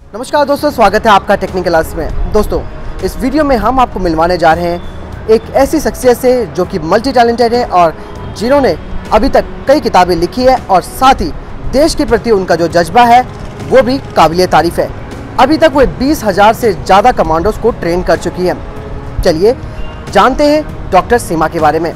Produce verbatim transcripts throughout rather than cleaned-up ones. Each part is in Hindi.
नमस्कार दोस्तों, स्वागत है आपका टेक्निकल क्लास में। दोस्तों, इस वीडियो में हम आपको मिलवाने जा रहे हैं एक ऐसी शख्सियत से जो कि मल्टी टैलेंटेड है और जिन्होंने अभी तक कई किताबें लिखी है और साथ ही देश के प्रति उनका जो जज्बा है वो भी काबिले तारीफ़ है। अभी तक वो बीस हज़ार से ज़्यादा कमांडोज को ट्रेन कर चुकी हैं। चलिए जानते हैं डॉक्टर सीमा के बारे में।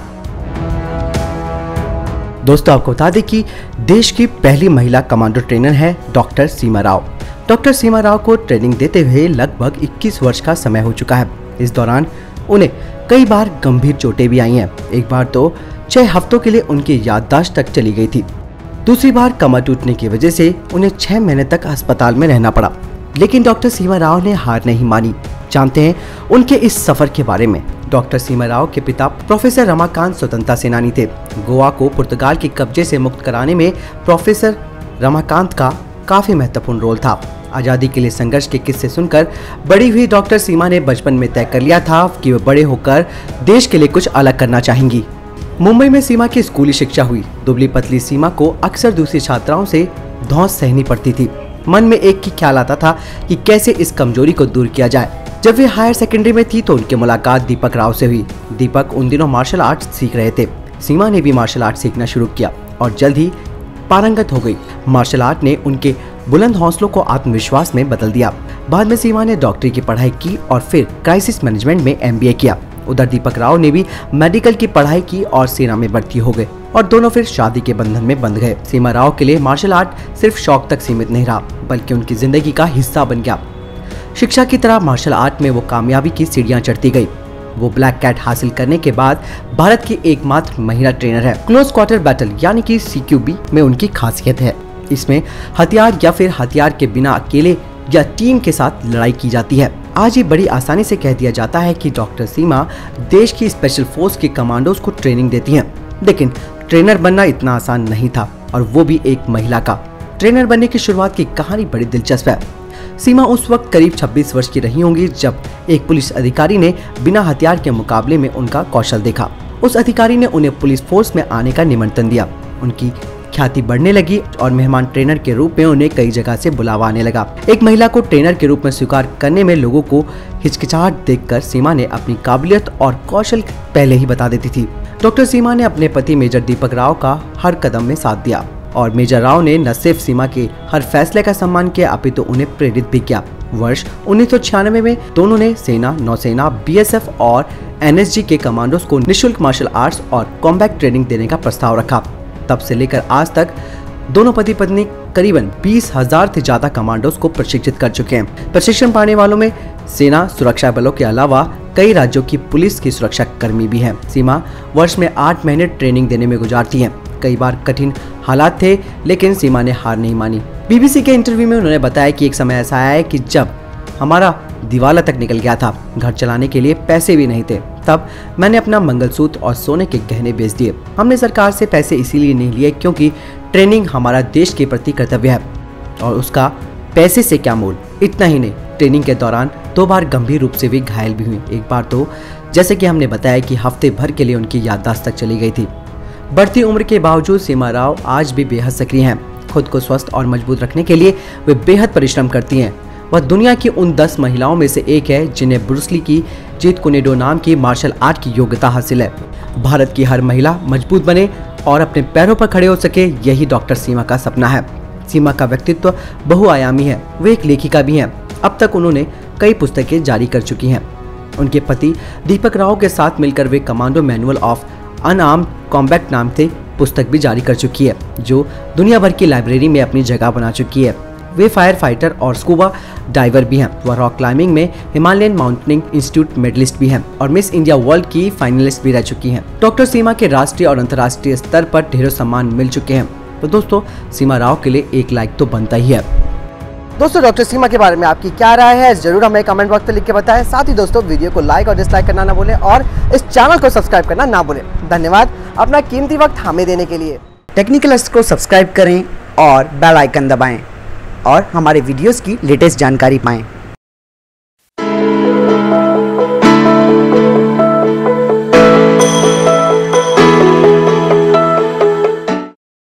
दोस्तों, आपको बता दें कि देश की पहली महिला कमांडो ट्रेनर है डॉक्टर सीमा राव। डॉक्टर सीमा राव को ट्रेनिंग देते हुए लगभग इक्कीस वर्ष का समय हो चुका है। इस दौरान उन्हें कई बार गंभीर चोटें भी आई हैं। एक बार तो छह हफ्तों के लिए उनकी याददाश्त तक चली गई थी। दूसरी बार कमर टूटने की वजह से उन्हें छह महीने तक अस्पताल में रहना पड़ा। लेकिन डॉक्टर सीमा राव ने हार नहीं मानी। जानते हैं उनके इस सफर के बारे में। डॉक्टर सीमा राव के पिता प्रोफेसर रमाकांत स्वतंत्रता सेनानी थे। गोवा को पुर्तगाल के कब्जे से मुक्त कराने में प्रोफेसर रमाकांत का काफी महत्वपूर्ण रोल था। आजादी के लिए संघर्ष के किस्से सुनकर बड़ी हुई डॉक्टर सीमा ने बचपन में तय कर लिया था कि वे बड़े होकर देश के लिए कुछ अलग करना चाहेंगी। मुंबई में सीमा की स्कूली शिक्षा हुई। दुबली पतली सीमा को अक्सर दूसरी छात्राओं से धौंस सहनी पड़ती थी। मन में एक ही ख्याल आता था कि कैसे इस कमजोरी को दूर किया जाए। जब वे हायर सेकेंडरी में थी तो उनकी मुलाकात दीपक राव से हुई। दीपक उन दिनों मार्शल आर्ट सीख रहे थे। सीमा ने भी मार्शल आर्ट सीखना शुरू किया और जल्द ही पारंगत हो गई। मार्शल आर्ट ने उनके बुलंद हौसलों को आत्मविश्वास में बदल दिया। बाद में सीमा ने डॉक्टरी की पढ़ाई की और फिर क्राइसिस मैनेजमेंट में एम बी ए किया। उधर दीपक राव ने भी मेडिकल की पढ़ाई की और सेना में भर्ती हो गए और दोनों फिर शादी के बंधन में बंध गए। सीमा राव के लिए मार्शल आर्ट सिर्फ शौक तक सीमित नहीं रहा, बल्कि उनकी जिंदगी का हिस्सा बन गया। शिक्षा की तरह मार्शल आर्ट में वो कामयाबी की सीढ़ियां चढ़ती गई। वो ब्लैक कैट हासिल करने के बाद भारत की एकमात्र महिला ट्रेनर है। क्लोज क्वार्टर बैटल यानी कि सी क्यू बी में उनकी खासियत है। इसमें हथियार या फिर हथियार के बिना अकेले या टीम के साथ लड़ाई की जाती है। आज ये बड़ी आसानी से कह दिया जाता है कि डॉक्टर सीमा देश की स्पेशल फोर्स के कमांडोज को ट्रेनिंग देती हैं। लेकिन ट्रेनर बनना इतना आसान नहीं था, और वो भी एक महिला का। ट्रेनर बनने की शुरुआत की कहानी बड़ी दिलचस्प है। सीमा उस वक्त करीब छब्बीस वर्ष की रही होंगी जब एक पुलिस अधिकारी ने बिना हथियार के मुकाबले में उनका कौशल देखा। उस अधिकारी ने उन्हें पुलिस फोर्स में आने का निमंत्रण दिया। उनकी ख्याति बढ़ने लगी और मेहमान ट्रेनर के रूप में उन्हें कई जगह से बुलावा आने लगा। एक महिला को ट्रेनर के रूप में स्वीकार करने में लोगों को हिचकिचाहट देखकर सीमा ने अपनी काबिलियत और कौशल पहले ही बता देती थी। डॉक्टर सीमा ने अपने पति मेजर दीपक राव का हर कदम में साथ दिया और मेजर राव ने न सिर्फ सीमा के हर फैसले का सम्मान किया, अपितु तो उन्हें प्रेरित भी किया। वर्ष उन्नीस सौ छियानवे में दोनों ने सेना, नौसेना, बी एस एफ और एन एस जी के कमांडोज को निःशुल्क मार्शल आर्ट्स और कॉम्बैट ट्रेनिंग देने का प्रस्ताव रखा। तब से लेकर आज तक दोनों पति पत्नी करीबन बीस हज़ार से ज्यादा कमांडोज को प्रशिक्षित कर चुके हैं। प्रशिक्षण पाने वालों में सेना, सुरक्षा बलों के अलावा कई राज्यों की पुलिस की सुरक्षा कर्मी भी हैं। सीमा वर्ष में आठ महीने ट्रेनिंग देने में गुजारती हैं। कई बार कठिन हालात थे, लेकिन सीमा ने हार नहीं मानी। बी बी सी के इंटरव्यू में उन्होंने बताया कि एक समय ऐसा आया है कि जब हमारा दिवाला तक निकल गया था, घर चलाने के लिए पैसे भी नहीं थे। तब मैंने अपना मंगलसूत्र और सोने के गहने बेच दिए। हमने सरकार से पैसे इसीलिए नहीं लिए क्योंकि ट्रेनिंग हमारा देश के प्रति कर्तव्य है, और उसका पैसे से क्या मोल। इतना ही नहीं, ट्रेनिंग के दौरान दो बार गंभीर रूप से भी घायल भी हुई। एक बार तो जैसे कि हमने बताया कि हफ्ते भर के लिए उनकी याददाश्त तक चली गई थी। बढ़ती उम्र के बावजूद सीमा राव आज भी बेहद सक्रिय हैं। खुद को स्वस्थ और मजबूत रखने के लिए वे बेहद परिश्रम करती हैं। वह दुनिया की उन दस महिलाओं में से एक है जिन्हें ब्रूस ली की जीत कुनेडो नाम की मार्शल आर्ट की योग्यता हासिल है। भारत की हर महिला मजबूत बने और अपने पैरों पर खड़े हो सके, यही डॉक्टर सीमा का सपना है। सीमा का व्यक्तित्व बहुआयामी है। वे एक लेखिका भी हैं। अब तक उन्होंने कई पुस्तकें जारी कर चुकी हैं। उनके पति दीपक राव के साथ मिलकर वे commando manual of unarmed combat नाम से पुस्तक भी जारी कर चुकी है, जो दुनिया भर की लाइब्रेरी में अपनी जगह बना चुकी है। वे फायर फाइटर और स्कूबा डाइवर भी हैं। वह रॉक क्लाइंबिंग में हिमालयन माउंटेनिंग इंस्टीट्यूट मेडलिस्ट भी हैं और मिस इंडिया वर्ल्ड की फाइनलिस्ट भी रह चुकी हैं। डॉक्टर सीमा के राष्ट्रीय और अंतर्राष्ट्रीय स्तर पर ढेरों सम्मान मिल चुके हैं। तो दोस्तों, सीमा राव के लिए एक लाइक तो बनता ही है। दोस्तों, डॉक्टर सीमा के बारे में आपकी क्या राय है, जरूर हमें कमेंट बॉक्स में लिख के बताएं। साथ ही दोस्तों, वीडियो को लाइक और डिसलाइक करना ना भूलें और इस चैनल को सब्सक्राइब करना ना भूलें। धन्यवाद अपना कीमती वक्त हमें देने के लिए। टेक्निकल को सब्सक्राइब करें और बेल आइकन दबाएं और हमारे वीडियोस की लेटेस्ट जानकारी पाएं।